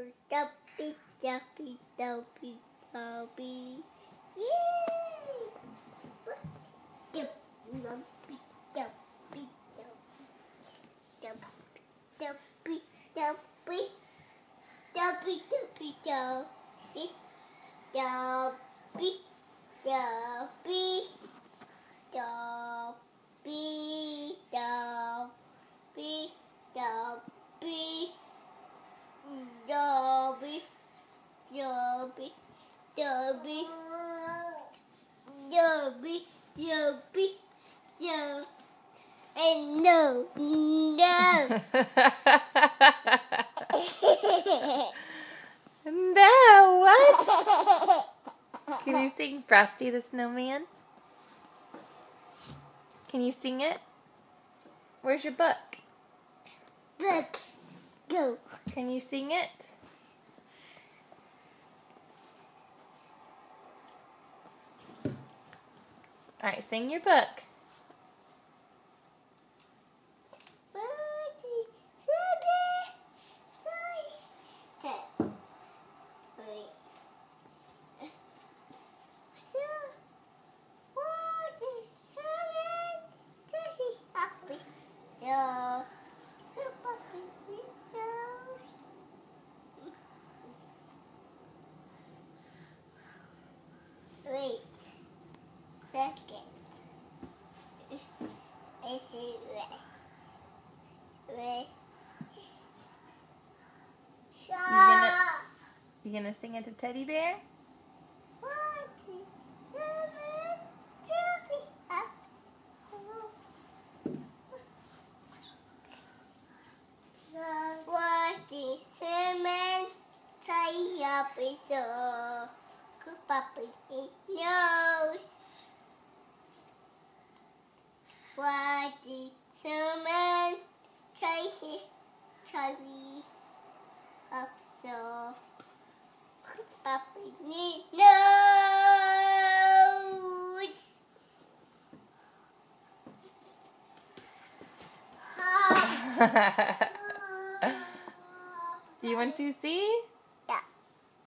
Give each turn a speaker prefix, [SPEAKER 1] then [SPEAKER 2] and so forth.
[SPEAKER 1] Dumpy, dumpy, dumpy, dumpy. Yay! Dumpy, dumpy, dumpy, dumpy, dumpy, dumpy, dumpy, dumpy, dumpy, dumpy, dumpy, dumpy, dumpy. Dobby, Dobby, Dobby, Dobby, Dobby, Dobby, and no, no.
[SPEAKER 2] No, what? Can you sing Frosty the Snowman? Can you sing it? Where's your book?
[SPEAKER 1] Book, go.
[SPEAKER 2] Can you sing it? All right, sing your book.
[SPEAKER 1] Wait, second. Is it red?
[SPEAKER 2] You gonna sing it to Teddy Bear?
[SPEAKER 1] Snowman, tie up his nose. What the snowman tie up so puppy nose.
[SPEAKER 2] You want to see?